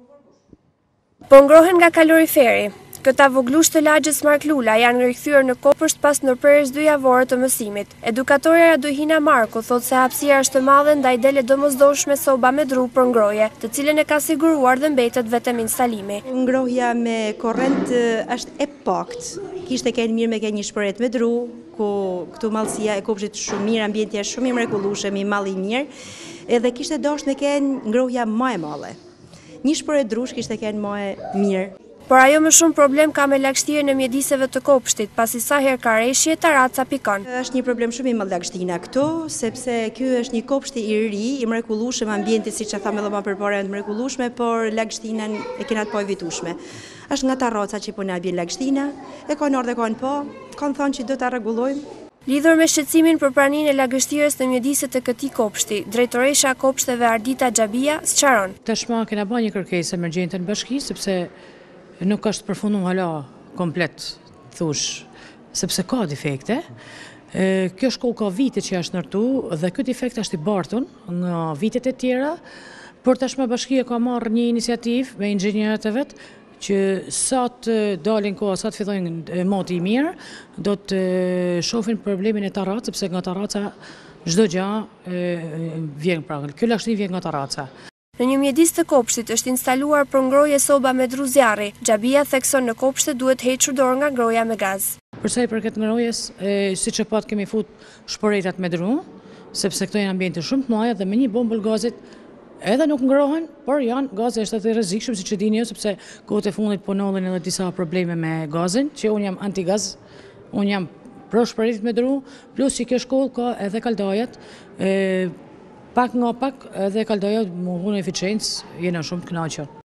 Po ngrohen nga kaloriferi. Këta voglush të lagjës Marklula janë rikthyer në kopësht pas ndërprerjes 2 javore të mësimit. Edukatorja Duhina Marku thot se hapësia është e madhe ndaj del e domosdoshme soba me dru për ngrohje, të cilën e ka siguruar dhe mbetet vetëm instalimi. Ngrohja me korrent është e pakt. Kishte qenë mirë me ke një shpëret me dru, ku këtu mallësia e kopshtit shumë mirë, ambienti është shumë i mrekullueshëm, i malli i mirë, edhe kishte dashur të kenë ngrohja më e madhe. Një shpëret drush kishte qenë më e mirë. Por ajo më shumë problem ka me lagështirën e mjediseve të kopshtit, pasi sa herë ka reshje, taraca pikon. Është një problem shumë i madh lagështina këtu, sepse ky është një kopsht i ri, i mrekullueshëm, ambienti siç e thamë edhe më përpara është mrekullueshme, por lagështinën e kena të pavitueshme. Është nga taraca që po na bën lagështina, e kanë ardhe kanë po, kanë thënë që do ta rregullojmë. Lidhur me shqetësimin për praninë e lagështirës në mjediset të këtij kopshti, drejtoresha e kopshteve Ardita Xhabia sqaron. Tashmë kena bërë një kërkesë emergjente në bashki sepse nuk është përfunduar hala komplet, thush, sepse ka defekte. Kjo shkollë ka vite që është ndërtu dhe ky defekt është i bartun nga vitet e tjera, por tashmë bashkia ka marrë një iniciativë me inxhinierët e vet që sa të dalin koha, sa të fillojnë moti i mirë, do të shohin problemin e tarracës, sepse nga tarraca çdo gjë vjen pra. Ky lagështim vjen nga tarraca. Në një mjedis të kopshtit është instaluar për ngrohje soba me dru zjarri. Xhabia thekson në kopshte duhet hequr dorë nga ngrohja me gaz. Për sa i përket ngrohjes, siç e pat kemi fut shporetat me dru, sepse këto janë ambiente shumë të mëdha dhe me një bombull gazit edhe nuk ngrohen, por janë gazi është atë rrezikshëm siç e dini ju, sepse kohët e fundit po ndodhin edhe disa probleme me gazin, që unë jam antigaz, unë jam pro shporetit me dru, plus që kjo shkollë ka edhe kaldajat, pak nga pak edhe kaldoja më hunë eficiencë, jena shumë të kënaqur.